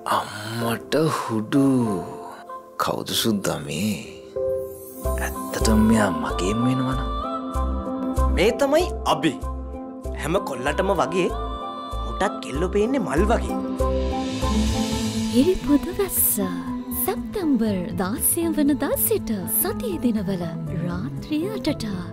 අම්මට හුඩු කවුද සුද්දා මේ? ඇත්තටම මෙයා මගේම වෙනවනම් මේ තමයි අබි. හැම කොල්ලටම වගේ මුටත් කෙල්ලෝ පේන්නේ මල් වගේ. හිරිපොද වැස්ස සැප්තැම්බර් 16 වනදා සිට සතියේ දිනවල රාත්‍රිය 8ට